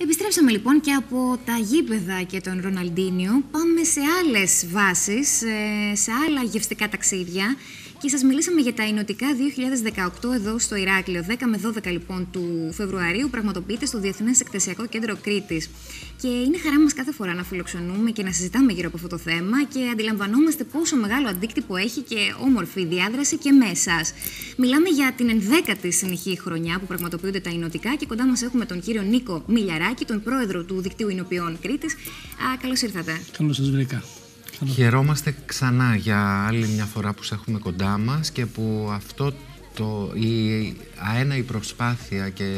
Επιστρέψαμε λοιπόν και από τα γήπεδα και τον Ροναλντίνιο. Πάμε σε άλλες βάσεις, σε άλλα γευστικά ταξίδια. Και σας μιλήσαμε για τα Ηνωτικά 2018 εδώ στο Ηράκλειο. 10 με 12 λοιπόν του Φεβρουαρίου πραγματοποιείται στο Διεθνές Εκθεσιακό Κέντρο Κρήτης. Και είναι χαρά μας κάθε φορά να φιλοξενούμε και να συζητάμε γύρω από αυτό το θέμα και αντιλαμβανόμαστε πόσο μεγάλο αντίκτυπο έχει και όμορφη διάδραση και με εσάς. Μιλάμε για την 11η συνεχή χρονιά που πραγματοποιούνται τα Ηνωτικά και κοντά μας έχουμε τον κύριο Νίκο Μιλιαράκη, τον πρόεδρο του Δικτύου Ηνοποιών Κρήτης. Καλώς ήρθατε. Καλώς σας βρήκα. Χαιρόμαστε ξανά για άλλη μια φορά που σε έχουμε κοντά μας και που αυτό η αέναη προσπάθεια και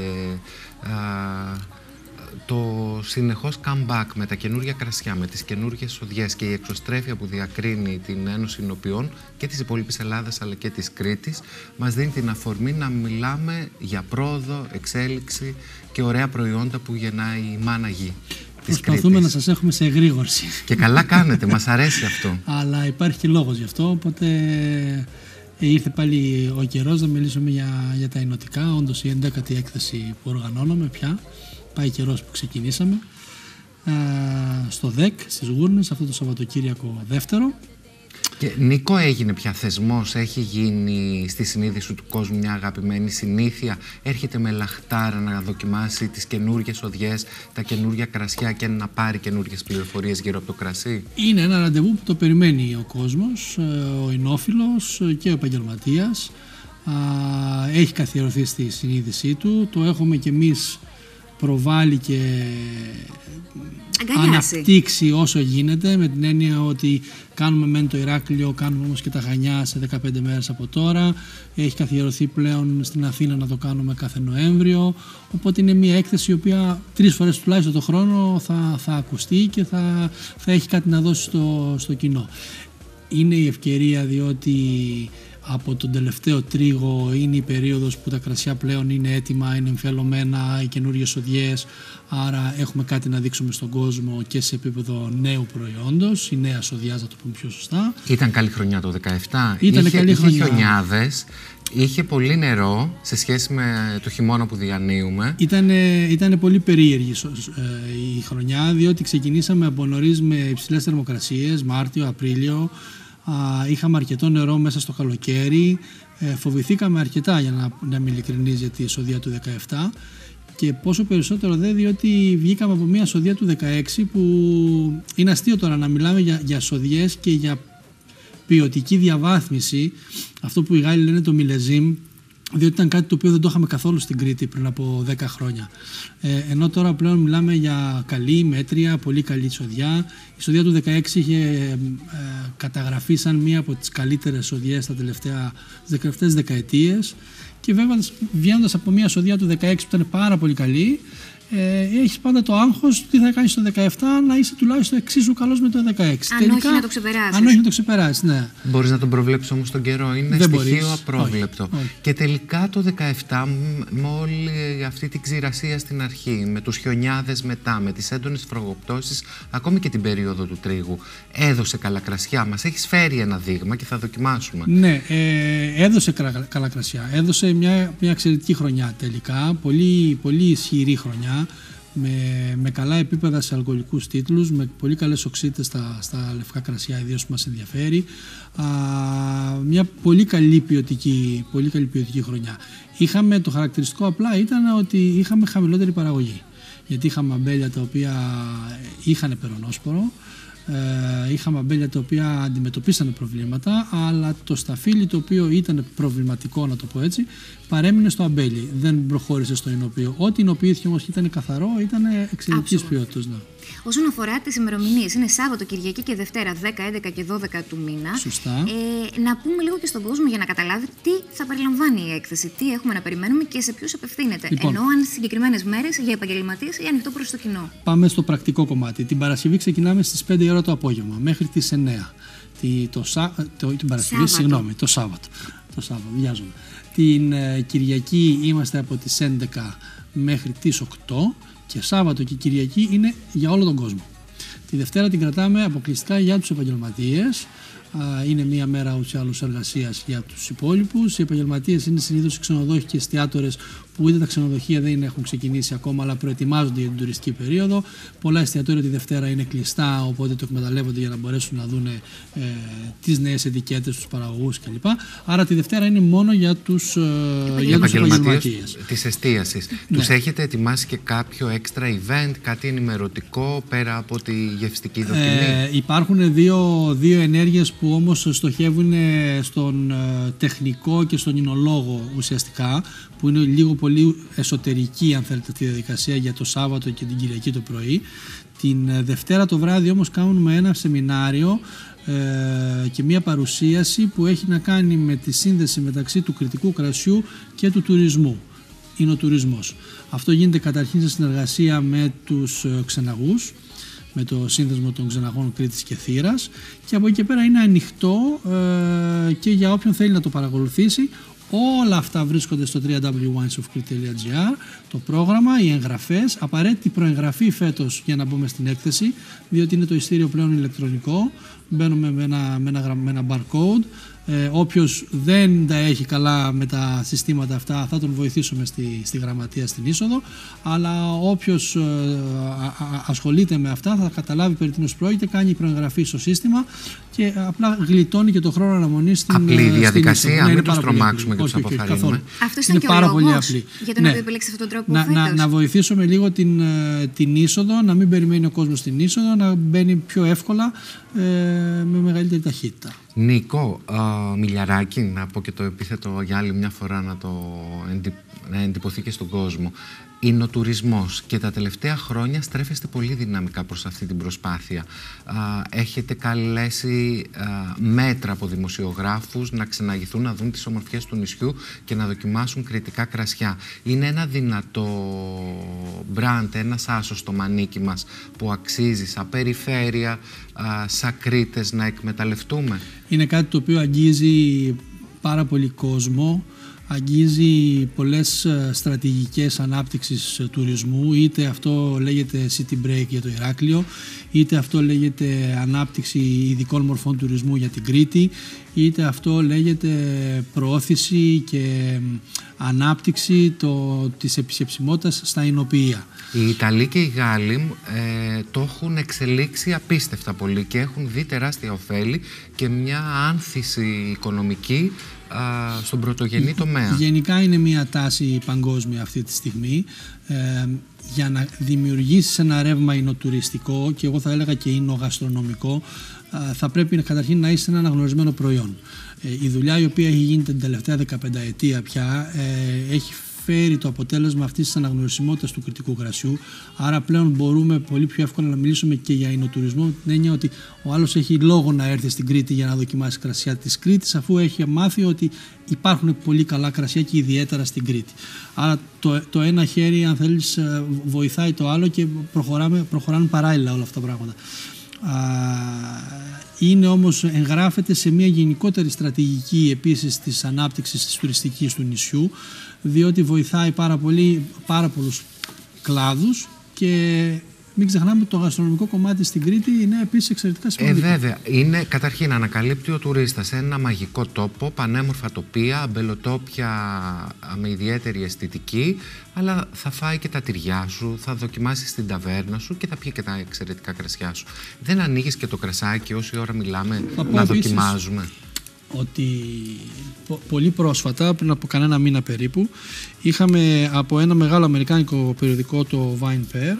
το συνεχώς comeback με τα καινούργια κρασιά, με τις καινούργιες οδιές και η εξωστρέφεια που διακρίνει την Ένωση Ηνοποιών και της υπόλοιπης Ελλάδας αλλά και της Κρήτης μας δίνει την αφορμή να μιλάμε για πρόοδο, εξέλιξη και ωραία προϊόντα που γεννάει η μάνα γη. Προσπαθούμε να σας έχουμε σε εγρήγορση. Και καλά κάνετε, μας αρέσει αυτό. Αλλά υπάρχει και λόγος γι' αυτό, οπότε ήρθε πάλι ο καιρός να μιλήσουμε για τα Ηνωτικά. Όντως η 11η έκθεση που οργανώνουμε πια, πάει καιρός που ξεκινήσαμε, στο ΔΕΚ, στις Γούρνες, αυτό το Σαββατοκύριακο δεύτερο. Και Νίκο, έγινε πια θεσμός, έχει γίνει στη συνείδηση του κόσμου μια αγαπημένη συνήθεια, έρχεται με λαχτάρα να δοκιμάσει τις καινούργιες οδιές, τα καινούργια κρασιά και να πάρει καινούργιες πληροφορίες γύρω από το κρασί. Είναι ένα ραντεβού που το περιμένει ο κόσμος, ο εινόφιλος και ο επαγγελματίας. Έχει καθιερωθεί στη συνείδησή του, το έχουμε κι εμείς προβάλλει και αναπτύξει όσο γίνεται, με την έννοια ότι κάνουμε μεν το Ηράκλειο, κάνουμε όμως και τα Χανιά σε 15 μέρες από τώρα. Έχει καθιερωθεί πλέον στην Αθήνα να το κάνουμε κάθε Νοέμβριο, οπότε είναι μια έκθεση η οποία 3 φορές τουλάχιστον το χρόνο θα ακουστεί και θα έχει κάτι να δώσει στο κοινό. Είναι η ευκαιρία διότι από τον τελευταίο τρίγο είναι η περίοδος που τα κρασιά πλέον είναι έτοιμα, είναι εμφιαλωμένα, οι καινούργιες οδιές, άρα έχουμε κάτι να δείξουμε στον κόσμο και σε επίπεδο νέου προϊόντος, η νέα οδιάς, να το πούμε πιο σωστά. Ήταν καλή χρονιά το 2017, είχε χιονιάδες, είχε πολύ νερό σε σχέση με το χειμώνα που διανύουμε. Ήταν πολύ περίεργη η χρονιά, διότι ξεκινήσαμε από νωρίς με υψηλές θερμοκρασίες, Μάρτιο, Απρίλιο. Είχαμε αρκετό νερό μέσα στο καλοκαίρι, φοβηθήκαμε αρκετά για να είμαι ειλικρινής για τη σοδεία του 17 και πόσο περισσότερο διότι βγήκαμε από μια σοδεία του 16 που είναι αστείο τώρα να μιλάμε για σοδιές και για ποιοτική διαβάθμιση, αυτό που οι Γάλλοι λένε το μιλεζίμ, διότι ήταν κάτι το οποίο δεν το είχαμε καθόλου στην Κρήτη πριν από 10 χρόνια. Ενώ τώρα πλέον μιλάμε για καλή, μέτρια, πολύ καλή σοδιά. Η σοδιά του 16 είχε καταγραφεί σαν μία από τις καλύτερες σοδιές τις τελευταίες δεκαετίες και βέβαια βγαίνοντας από μία σοδιά του 16 που ήταν πάρα πολύ καλή, έχεις πάντα το άγχος τι θα κάνεις το 17 να είσαι τουλάχιστον εξίσου καλός με το 16. Αν όχι να το ξεπεράσεις. Αν όχι να το ξεπεράσεις, ναι. Μπορείς να τον προβλέψεις όμως τον καιρό, είναι δεν στοιχείο μπορείς. απρόβλεπτο. Όχι. Και τελικά το 17 με όλη αυτή την ξηρασία στην αρχή, με τους χιονιάδες μετά, με τις έντονες φρογοπτώσεις, ακόμη και την περίοδο του τρίγου, έδωσε καλά κρασιά. Μας έχεις φέρει ένα δείγμα και θα δοκιμάσουμε. Ναι, έδωσε καλά κρασιά. Έδωσε μια εξαιρετική χρονιά τελικά, πολύ, πολύ ισχυρή χρονιά. Με καλά επίπεδα σε αλκοολικούς τίτλους, με πολύ καλές οξύτητες στα λευκά κρασιά, ιδίως που μας ενδιαφέρει. Μια πολύ καλή ποιοτική χρονιά. Το χαρακτηριστικό απλά ήταν ότι είχαμε χαμηλότερη παραγωγή. Γιατί είχαμε αμπέλια τα οποία είχαν περονόσπορο, είχαμε αμπέλια τα οποία αντιμετωπίσανε προβλήματα, αλλά το σταφύλι το οποίο ήταν προβληματικό, να το πω έτσι, παρέμεινε στο αμπέλι. Δεν προχώρησε στο εινοποιείο. Ό,τι εινοποιήθηκε όμως και ήταν καθαρό, ήταν εξαιρετικής ποιότητας. Ναι. Όσον αφορά τις ημερομηνίες, είναι Σάββατο, Κυριακή και Δευτέρα, 10, 11 και 12 του μήνα. Σωστά. Να πούμε λίγο και στον κόσμο για να καταλάβει τι θα περιλαμβάνει η έκθεση, τι έχουμε να περιμένουμε και σε ποιους απευθύνεται. Λοιπόν, ενώ αν συγκεκριμένες μέρες για επαγγελματίες ή ανοιχτό προς το κοινό. Πάμε στο πρακτικό κομμάτι. Την Παρασκευή ξεκινάμε στις 5 η ώρα το απόγευμα μέχρι τις 9. Την Παρασκευή, συγγνώμη, το Σάββατο, βιάζομαι. Την Κυριακή είμαστε από τις 11 μέχρι τις 8 και Σάββατο και Κυριακή είναι για όλο τον κόσμο. Τη Δευτέρα την κρατάμε αποκλειστικά για τους επαγγελματίες. Είναι μία μέρα ούτως ή άλλως εργασίας για τους υπόλοιπους. Οι επαγγελματίες είναι συνήθως οι ξενοδόχοι και εστιατόρες που είτε τα ξενοδοχεία δεν έχουν ξεκινήσει ακόμα, αλλά προετοιμάζονται για την τουριστική περίοδο. Πολλά εστιατόρια τη Δευτέρα είναι κλειστά, οπότε το εκμεταλλεύονται για να μπορέσουν να δουν τις νέες ετικέτες, τους παραγωγούς κλπ. Άρα τη Δευτέρα είναι μόνο για τους επαγγελματίες της εστίασης. Ναι. Τους έχετε ετοιμάσει και κάποιο extra event, κάτι ενημερωτικό πέρα από τη γευστική δοκιμή? Υπάρχουν δύο ενέργειες που όμως στοχεύουν στον τεχνικό και στον εινολόγο ουσιαστικά, που είναι λίγο πολύ εσωτερική, αν θέλετε, τη διαδικασία για το Σάββατο και την Κυριακή το πρωί. Την Δευτέρα το βράδυ όμως κάνουμε ένα σεμινάριο και μια παρουσίαση που έχει να κάνει με τη σύνδεση μεταξύ του κρητικού κρασιού και του τουρισμού. Είναι ο τουρισμός. Αυτό γίνεται καταρχήν σε συνεργασία με τους ξεναγούς, με το σύνδεσμο των ξεναγών Κρήτης και Θήρας, και από εκεί και πέρα είναι ανοιχτό και για όποιον θέλει να το παρακολουθήσει. Όλα αυτά βρίσκονται στο www.winesofcrete.gr, το πρόγραμμα, οι εγγραφές, απαραίτητη προεγγραφή φέτος για να μπούμε στην έκθεση, διότι είναι το ειστήριο πλέον ηλεκτρονικό, μπαίνουμε με ένα barcode. Όποιος δεν τα έχει καλά με τα συστήματα αυτά θα τον βοηθήσουμε στη γραμματεία στην είσοδο, αλλά όποιος ασχολείται με αυτά θα καταλάβει περί τίνος πρόκειται, κάνει προεγγραφή στο σύστημα και απλά γλιτώνει και το χρόνο αναμονής στην είσοδο. Απλή διαδικασία, μην τους τρομάξουμε και τους αποθαρρύνουμε. Αυτός ήταν και ο λόγος για τον οποίο επιλέξει αυτόν τον τρόπο φέτος. Να βοηθήσουμε λίγο την είσοδο, να μην περιμένει ο κόσμος στην είσοδο, να μπαίνει πιο εύκολα με μεγαλύτερη ταχύτητα. Νίκο, Μιλιαράκη, να πω και το επίθετο για άλλη μια φορά να εντυπωθεί και στον κόσμο. Είναι ο τουρισμός και τα τελευταία χρόνια στρέφεστε πολύ δυναμικά προς αυτή την προσπάθεια. Έχετε καλέσει μέτρα από δημοσιογράφους να ξεναγηθούν, να δουν τις ομορφιές του νησιού και να δοκιμάσουν κρητικά κρασιά. Είναι ένα δυνατό μπραντ, ένας άσος στο μανίκι μας που αξίζει σαν περιφέρεια, σαν Κρήτες να εκμεταλλευτούμε? Είναι κάτι το οποίο αγγίζει πάρα πολύ κόσμο, αγγίζει πολλές στρατηγικές ανάπτυξης τουρισμού, είτε αυτό λέγεται city break για το Ηράκλειο, είτε αυτό λέγεται ανάπτυξη ειδικών μορφών τουρισμού για την Κρήτη, είτε αυτό λέγεται προώθηση και ανάπτυξη της επισκεψιμότητας στα Ινοποιεία. Οι Ιταλοί και οι Γάλλοι το έχουν εξελίξει απίστευτα πολύ και έχουν δει τεράστια ωφέλη και μια άνθηση οικονομική στον πρωτογενή τομέα. Γενικά είναι μια τάση παγκόσμια αυτή τη στιγμή. Για να δημιουργήσεις ένα ρεύμα εινοτουριστικό, και εγώ θα έλεγα και εινογαστρονομικό, θα πρέπει καταρχήν να είσαι ένα αναγνωρισμένο προϊόν. Η δουλειά η οποία έχει γίνει την τελευταία 15 ετία πια έχει φέρει το αποτέλεσμα αυτής της αναγνωρισιμότητας του κρητικού κρασιού. Άρα πλέον μπορούμε πολύ πιο εύκολα να μιλήσουμε και για εινοτουρισμό, με την έννοια ότι ο άλλος έχει λόγο να έρθει στην Κρήτη για να δοκιμάσει κρασιά της Κρήτης, αφού έχει μάθει ότι υπάρχουν πολύ καλά κρασιά και ιδιαίτερα στην Κρήτη. Άρα το ένα χέρι, αν θέλεις, βοηθάει το άλλο και προχωράνε παράλληλα όλα αυτά τα πράγματα. Είναι όμως, εγγράφεται σε μια γενικότερη στρατηγική επίσης της ανάπτυξης της τουριστικής του νησιού, διότι βοηθάει πάρα πολλούς κλάδους και μην ξεχνάμε ότι το γαστρονομικό κομμάτι στην Κρήτη είναι επίσης εξαιρετικά σημαντικό. Βέβαια, είναι καταρχήν ανακαλύπτει ο τουρίστας ένα μαγικό τόπο, πανέμορφα τοπία, αμπελοτόπια με ιδιαίτερη αισθητική, αλλά θα φάει και τα τυριά σου, θα δοκιμάσει στην ταβέρνα σου και θα πιει και τα εξαιρετικά κρασιά σου. Δεν ανοίγεις και το κρασάκι όση ώρα μιλάμε να δοκιμάζουμε? Ότι πολύ πρόσφατα, πριν από κανένα μήνα περίπου, είχαμε από ένα μεγάλο αμερικάνικο περιοδικό, το Vine Pair,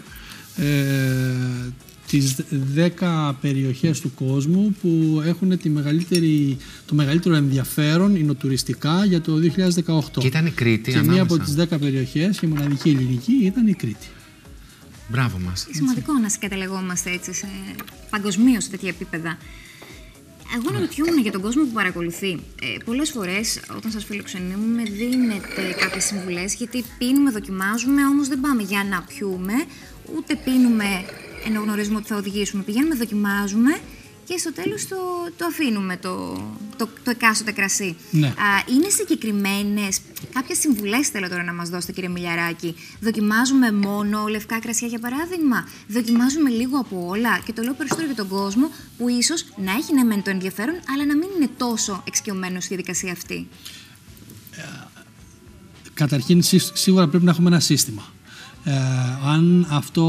τις 10 περιοχές του κόσμου που έχουν το μεγαλύτερο ενδιαφέρον εινοτουριστικά για το 2018. Και ήταν η Κρήτη και μία από τις 10 περιοχές, η μοναδική ελληνική, ήταν η Κρήτη. Μπράβο μας. Σημαντικό να συγκαταλεγόμαστε έτσι παγκοσμίως σε τέτοια επίπεδα. Εγώ αναρωτιόμουν για τον κόσμο που παρακολουθεί. Πολλές φορές όταν σας φιλοξενούμε δίνετε κάποιες συμβουλές, γιατί πίνουμε, δοκιμάζουμε, όμως δεν πάμε για να πιούμε, ούτε πίνουμε ενώ γνωρίζουμε ότι θα οδηγήσουμε. Πηγαίνουμε, δοκιμάζουμε και στο τέλος το αφήνουμε το εκάστοτε κρασί. Ναι. Είναι συγκεκριμένες κάποιες συμβουλές, θέλω τώρα να μας δώσετε, κύριε Μιλιαράκη? Δοκιμάζουμε μόνο λευκά κρασιά, για παράδειγμα? Δοκιμάζουμε λίγο από όλα? Και το λέω περισσότερο για τον κόσμο που ίσως να έχει ναι μεν το ενδιαφέρον, αλλά να μην είναι τόσο εξοικειωμένος στη διαδικασία αυτή. Καταρχήν, σίγουρα πρέπει να έχουμε ένα σύστημα. Αν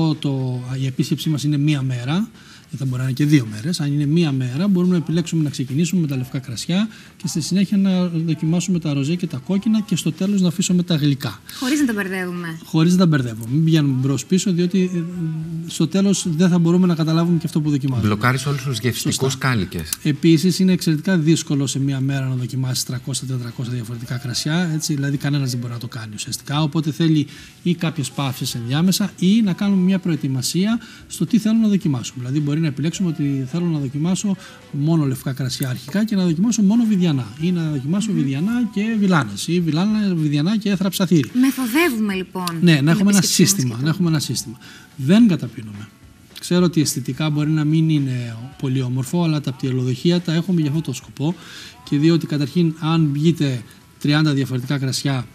η επίσκεψή μας είναι μία μέρα, θα μπορεί να είναι και 2 μέρες. Αν είναι μία μέρα, μπορούμε να επιλέξουμε να ξεκινήσουμε με τα λευκά κρασιά και στη συνέχεια να δοκιμάσουμε τα ροζέ και τα κόκκινα και στο τέλος να αφήσουμε τα γλυκά. Χωρίς να τα μπερδεύουμε. Χωρίς να τα μπερδεύουμε. Μην πηγαίνουμε μπρος-πίσω, διότι στο τέλος δεν θα μπορούμε να καταλάβουμε και αυτό που δοκιμάζουμε. Μπλοκάρεις όλους τους γευστικούς κάλικες. Επίσης, είναι εξαιρετικά δύσκολο σε μία μέρα να δοκιμάσεις 300-400 διαφορετικά κρασιά. Έτσι, δηλαδή, κανένας δεν μπορεί να το κάνει ουσιαστικά. Οπότε θέλει ή κάποιες παύσεις ενδιάμεσα ή να κάνουμε μια προετοιμασία στο τι θέλω να δοκιμάσουμε. Δηλαδή, μπορεί να επιλέξουμε ότι θέλω να δοκιμάσω μόνο λευκά κρασιά αρχικά και να δοκιμάσω μόνο βιδιανά. Ή να δοκιμάσω βιδιανά και βιλάνες. Ή βιδιανά και θραψαθήρι. Μεθοδεύουμε λοιπόν. Ναι, να έχουμε ένα σύστημα. Δεν καταπίνουμε. Ξέρω ότι αισθητικά μπορεί να μην είναι πολύ όμορφο, αλλά τα πτυελοδοχεία τα έχουμε για αυτό το σκοπό. Και διότι καταρχήν, αν βγείτε 30 διαφορετικά κρασιά,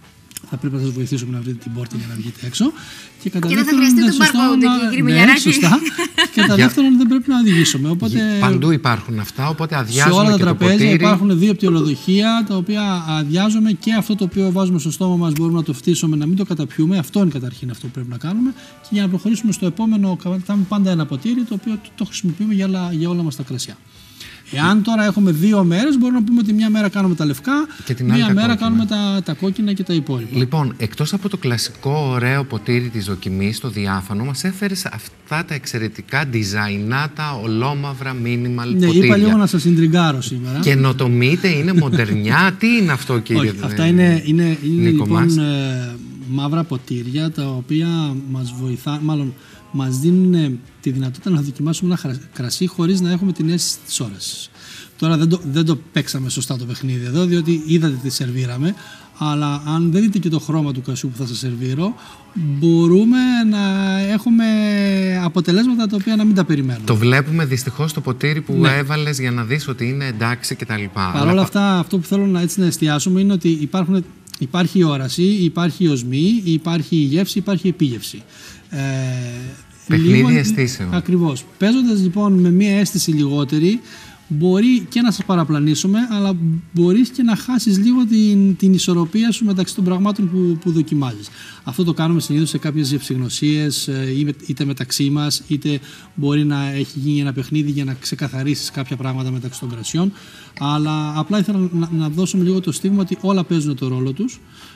θα πρέπει να σας βοηθήσουμε να βρείτε την πόρτα για να βγείτε έξω. Και δεν θα χρειαστεί τον barcode, κύριε Μιλιαράκη. Σωστά. Και κατά δεύτερον, δεν πρέπει να οδηγήσουμε. Οπότε, παντού υπάρχουν αυτά, οπότε αδειάζουμε. Σε όλα τα και τραπέζια το ποτήρι. Υπάρχουν 2 πτυελοδοχεία, τα οποία αδειάζουμε και αυτό το οποίο βάζουμε στο στόμα μας μπορούμε να το φτύσουμε, να μην το καταπιούμε. Αυτό είναι καταρχήν αυτό που πρέπει να κάνουμε. Και για να προχωρήσουμε στο επόμενο, θα έχουμε πάντα ένα ποτήρι το οποίο το χρησιμοποιούμε για όλα μας τα κρασιά. Εάν τώρα έχουμε 2 μέρες, μπορούμε να πούμε ότι μια μέρα κάνουμε τα λευκά και μια μέρα κάνουμε τα κόκκινα και τα υπόλοιπα. Λοιπόν, εκτός από το κλασικό ωραίο ποτήρι της δοκιμής, το διάφανο, μας έφερες αυτά τα εξαιρετικά ντιζαϊνάτα, ολόμαυρα, minimal ποτήρια. Ναι, είπα λίγο να σας συντριγκάρω σήμερα. Καινοτομείτε, είναι μοντερνιά, τι είναι αυτό, κύριε? Όχι, αυτά είναι λοιπόν μαύρα ποτήρια, τα οποία μας βοηθά, μάλλον μας δίνουν τη δυνατότητα να δοκιμάσουμε ένα κρασί χωρίς να έχουμε την αίσθηση της όρασης. Τώρα δεν το παίξαμε σωστά το παιχνίδι εδώ, διότι είδατε τι σερβίραμε, αλλά αν δεν δείτε και το χρώμα του κρασιού που θα σας σερβίρω, μπορούμε να έχουμε αποτελέσματα τα οποία να μην τα περιμένουμε. Το βλέπουμε δυστυχώς στο ποτήρι που έβαλες για να δεις ότι είναι εντάξει κτλ. Παρ' όλα αυτά, αυτό που θέλω να εστιάσουμε είναι ότι υπάρχει η όραση, υπάρχει η οσμή, υπάρχει η γεύση, υπάρχει η επίγευση. Παιχνίδι αισθήσεων. Ακριβώς. Παίζοντας λοιπόν με μία αίσθηση λιγότερη, μπορεί και να σας παραπλανήσουμε, αλλά μπορείς και να χάσεις λίγο την ισορροπία σου μεταξύ των πραγμάτων που δοκιμάζεις. Αυτό το κάνουμε συνήθως σε κάποιες γευσηγνωσίες, είτε μεταξύ μας, είτε μπορεί να έχει γίνει ένα παιχνίδι για να ξεκαθαρίσεις κάποια πράγματα μεταξύ των κρασιών. Αλλά απλά ήθελα να δώσουμε λίγο το στίγμα ότι όλα παίζουν το ρόλο τους.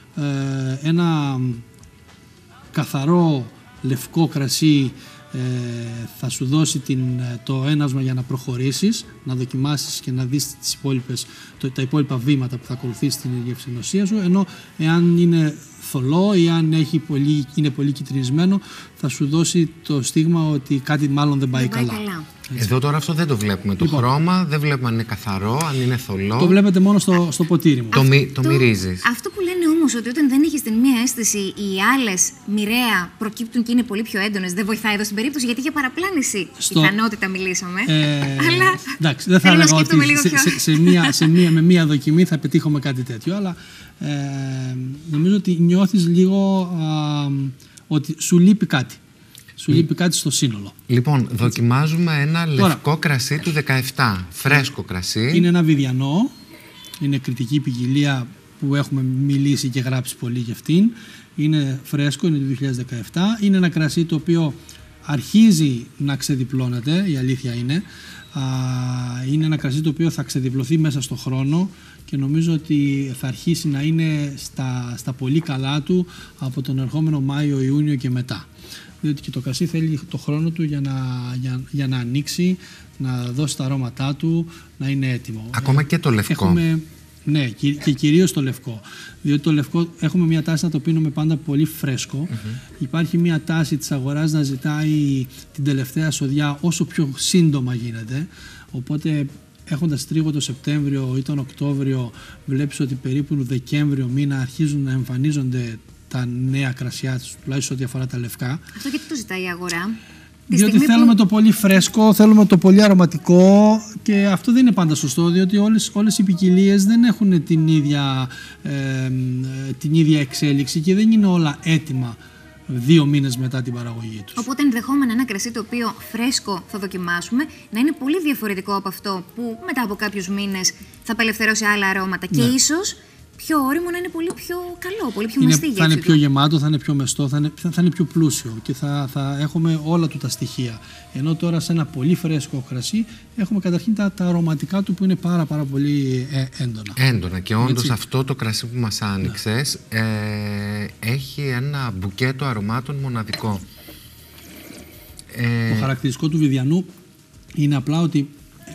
Ένα καθαρό λευκό κρασί θα σου δώσει το ένασμα για να προχωρήσεις, να δοκιμάσεις και να δεις τα υπόλοιπα βήματα που θα ακολουθήσεις στην γευσηγνωσία σου, ενώ εάν είναι θολό ή αν είναι πολύ κυτρινισμένο, θα σου δώσει το στίγμα ότι κάτι μάλλον δεν πάει καλά. Εδώ τώρα αυτό δεν το βλέπουμε. Το χρώμα δεν βλέπουμε αν είναι καθαρό, αν είναι θολό. Το βλέπετε μόνο στο ποτήρι μου. Το μυρίζεις. Αυτό που λένε όμως ότι όταν δεν έχεις την μία αίσθηση, οι άλλες μοιραία προκύπτουν και είναι πολύ πιο έντονες, δεν βοηθάει εδώ στην περίπτωση, γιατί για παραπλάνηση πιθανότητα μιλήσαμε. Αλλά εντάξει, δεν θα έλεγα ότι με μία δοκιμή θα πετύχουμε κάτι τέτοιο, αλλά νομίζω ότι νιώθεις λίγο ότι σου λείπει κάτι. Σου λείπει κάτι στο σύνολο. Λοιπόν, δοκιμάζουμε ένα λευκό κρασί του 17. Φρέσκο κρασί. Είναι ένα βιδιανό. Είναι κριτική ποικιλία που έχουμε μιλήσει και γράψει πολύ για αυτήν. Είναι φρέσκο, είναι του 2017. Είναι ένα κρασί το οποίο αρχίζει να ξεδιπλώνεται, η αλήθεια είναι. Είναι ένα κρασί το οποίο θα ξεδιπλωθεί μέσα στο χρόνο και νομίζω ότι θα αρχίσει να είναι στα πολύ καλά του από τον ερχόμενο Μάιο-Ιούνιο και μετά. Διότι και το κρασί θέλει το χρόνο του για να ανοίξει, να δώσει τα αρώματά του, να είναι έτοιμο. Ακόμα και το λευκό. Ναι, και κυρίως το λευκό. Διότι το λευκό έχουμε μια τάση να το πίνουμε πάντα πολύ φρέσκο. Υπάρχει μια τάση της αγοράς να ζητάει την τελευταία σοδιά όσο πιο σύντομα γίνεται. Οπότε έχοντας τρίγο το Σεπτέμβριο ή τον Οκτώβριο, βλέπεις ότι περίπου Δεκέμβριο μήνα αρχίζουν να εμφανίζονται τα νέα κρασιά τους, τουλάχιστον ό,τι αφορά τα λευκά. Αυτό γιατί το ζητάει η αγορά? Διότι θέλουμε το πολύ φρέσκο, θέλουμε το πολύ αρωματικό και αυτό δεν είναι πάντα σωστό, διότι όλες οι ποικιλίες δεν έχουν την ίδια εξέλιξη και δεν είναι όλα έτοιμα 2 μήνες μετά την παραγωγή τους. Οπότε ενδεχόμενα ένα κρασί το οποίο φρέσκο θα δοκιμάσουμε να είναι πολύ διαφορετικό από αυτό που μετά από κάποιους μήνες θα απελευθερώσει άλλα αρώματα και ίσως πιο ώριμο, να είναι πολύ πιο καλό, πολύ πιο μεστή. Θα είναι πιο γεμάτο, θα είναι πιο μεστό, θα είναι πιο πλούσιο και θα έχουμε όλα του τα στοιχεία. Ενώ τώρα σε ένα πολύ φρέσκο κρασί έχουμε καταρχήν τα αρωματικά του που είναι πάρα πολύ έντονα. Έντονα, και όντως αυτό το κρασί που μας άνοιξες έχει ένα μπουκέτο αρωμάτων μοναδικό. Το χαρακτηριστικό του Βιδιανού είναι απλά ότι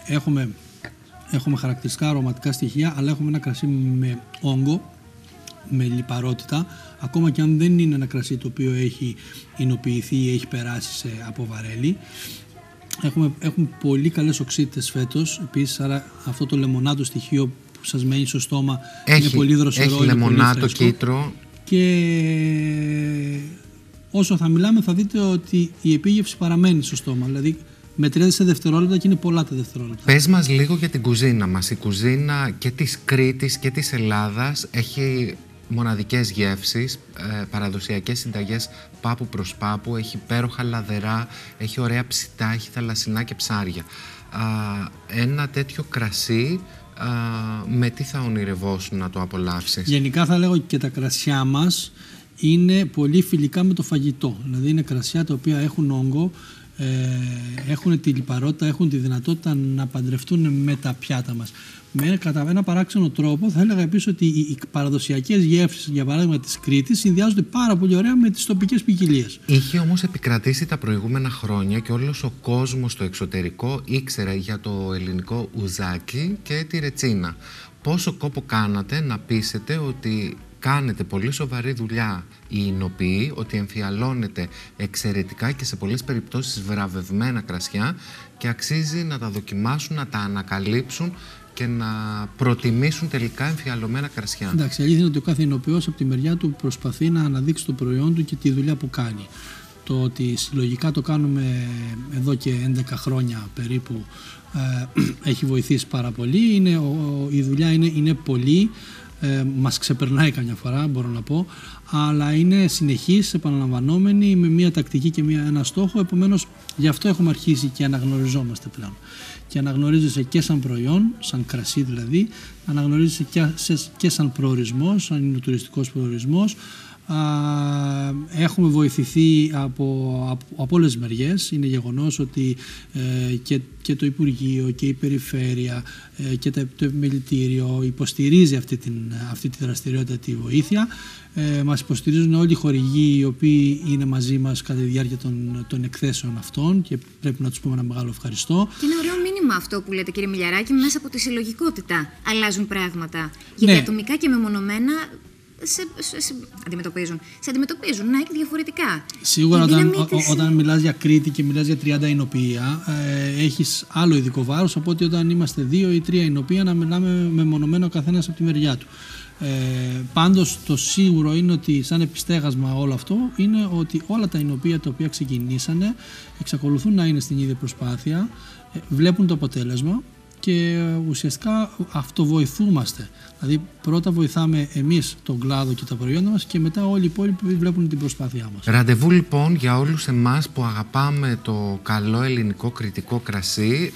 έχουμε χαρακτηριστικά αρωματικά στοιχεία, αλλά έχουμε ένα κρασί με όγκο, με λιπαρότητα, ακόμα και αν δεν είναι ένα κρασί το οποίο έχει εινοποιηθεί ή έχει περάσει από βαρέλι. Έχουμε πολύ καλές οξύτητες φέτος, επίσης, άρα αυτό το λεμονάτο στοιχείο που σας μένει στο στόμα είναι πολύ δροσερό. Έχει λεμονάτο, κίτρο. Και όσο θα μιλάμε θα δείτε ότι η επίγευση παραμένει στο στόμα, δηλαδή μετριέται σε δευτερόλεπτα και είναι πολλά τα δευτερόλεπτα. Πες μας λίγο για την κουζίνα μας. Η κουζίνα και της Κρήτης και της Ελλάδας έχει μοναδικές γεύσεις, παραδοσιακές συνταγές πάπου προς πάπου, έχει υπέροχα λαδερά, έχει ωραία ψητά, έχει θαλασσινά και ψάρια. Ένα τέτοιο κρασί, με τι θα ονειρευόσουν να το απολαύσεις? Γενικά θα λέγω και τα κρασιά μας είναι πολύ φιλικά με το φαγητό. Δηλαδή είναι κρασιά τα οποία έχουν όγκο, έχουν τη λιπαρότητα, έχουν τη δυνατότητα να παντρευτούν με τα πιάτα μας. Κατά ένα παράξενο τρόπο θα έλεγα επίσης ότι οι παραδοσιακές γεύσεις, για παράδειγμα της Κρήτης, συνδυάζονται πάρα πολύ ωραία με τις τοπικές ποικιλίες. Είχε όμως επικρατήσει τα προηγούμενα χρόνια και όλος ο κόσμος στο εξωτερικό ήξερε για το ελληνικό ουζάκι και τη ρετσίνα. Πόσο κόπο κάνατε να πείσετε ότι κάνετε πολύ σοβαρή δουλειά οι εινοποιοί, ότι εμφιαλώνετε εξαιρετικά και σε πολλές περιπτώσεις βραβευμένα κρασιά και αξίζει να τα δοκιμάσουν, να τα ανακαλύψουν και να προτιμήσουν τελικά εμφιαλωμένα κρασιά? Εντάξει, η αλήθεια είναι ότι ο κάθε εινοποιός από τη μεριά του προσπαθεί να αναδείξει το προϊόν του και τη δουλειά που κάνει. Το ότι συλλογικά το κάνουμε εδώ και 11 χρόνια περίπου έχει βοηθήσει πάρα πολύ. Η δουλειά είναι πολύ. Μας ξεπερνάει καμιά φορά, μπορώ να πω, αλλά είναι συνεχής, επαναλαμβανόμενη, με μια τακτική και ένα στόχο. Επομένως, γι' αυτό έχουμε αρχίσει και αναγνωριζόμαστε πλέον. Και αναγνωρίζεσαι και σαν προϊόν, σαν κρασί δηλαδή, αναγνωρίζεσαι και σαν προορισμό, σαν είναι ο τουριστικός προορισμός. Έχουμε βοηθηθεί από όλες τις μεριές. Είναι γεγονός ότι και το Υπουργείο και η Περιφέρεια και το Επιμελητήριο υποστηρίζει αυτή τη δραστηριότητα, τη βοήθεια. Μας υποστηρίζουν όλοι οι χορηγοί οι οποίοι είναι μαζί μας κατά τη διάρκεια των εκθέσεων αυτών και πρέπει να τους πούμε ένα μεγάλο ευχαριστώ. Και είναι ωραίο μήνυμα αυτό που λέτε, κύριε Μιλιαράκη, μέσα από τη συλλογικότητα αλλάζουν πράγματα. Γιατί ατομικά και μεμονωμένα σε αντιμετωπίζουν και διαφορετικά. Σίγουρα όταν μιλάς για Κρήτη και μιλάς για 30 εινοποιεία, έχεις άλλο ειδικό βάρος από ότι όταν είμαστε 2 ή 3 εινοποιεία να μιλάμε μεμονωμένο ο καθένας από τη μεριά του. Πάντως το σίγουρο είναι ότι σαν επιστέγασμα όλο αυτό είναι ότι όλα τα εινοποιεία τα οποία ξεκινήσανε εξακολουθούν να είναι στην ίδια προσπάθεια, βλέπουν το αποτέλεσμα και ουσιαστικά αυτοβοηθούμαστε. Δηλαδή πρώτα βοηθάμε εμείς τον κλάδο και τα προϊόντα μας και μετά όλοι οι υπόλοιποι βλέπουν την προσπάθειά μας. Ραντεβού λοιπόν για όλους εμάς που αγαπάμε το καλό ελληνικό κρητικό κρασί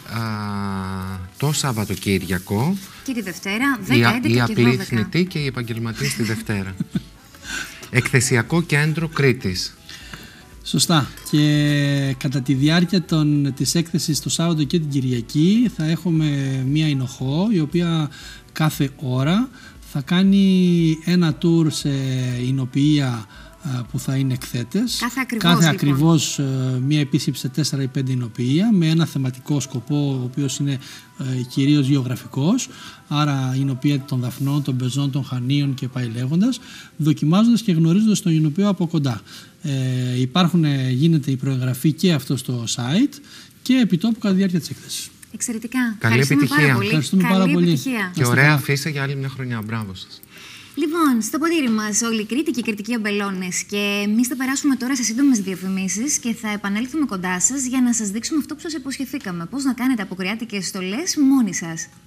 το Σαββατοκύριακο και τη Δευτέρα, 10, 11 και 12. Οι απλοί θνητοί και οι επαγγελματίες τη Δευτέρα. Εκθεσιακό κέντρο Κρήτης. Σωστά. Και κατά τη διάρκεια της έκθεσης το Σάββατο και την Κυριακή θα έχουμε μία εινοχώ η οποία κάθε ώρα θα κάνει ένα tour σε εινοποιεία που θα είναι εκθέτες. Κάθε ακριβώς μία επίσκεψη σε 4 ή 5 εινοποιεία με ένα θεματικό σκοπό ο οποίος είναι κυρίως γεωγραφικός, άρα εινοποιεία των Δαφνών, των Πεζών, των Χανίων και πάει λέγοντας, δοκιμάζοντας και γνωρίζοντας τον εινοποιείο από κοντά. Γίνεται η προεγγραφή και αυτό στο site και επιτόπου κατά τη διάρκεια της έκθεσης. Εξαιρετικά. Καλή επιτυχία. Ευχαριστούμε πάρα πολύ. Και ωραία αφίσα για άλλη μια χρονιά. Μπράβο σας. Λοιπόν, στο ποτήρι μας όλη η Κρήτη και οι κρητικοί αμπελώνες. Και εμείς θα περάσουμε τώρα σε σύντομες διαφημίσεις και θα επανέλθουμε κοντά σας για να σας δείξουμε αυτό που σας υποσχεθήκαμε. Πώς να κάνετε αποκριάτικες στολές μόνοι σας.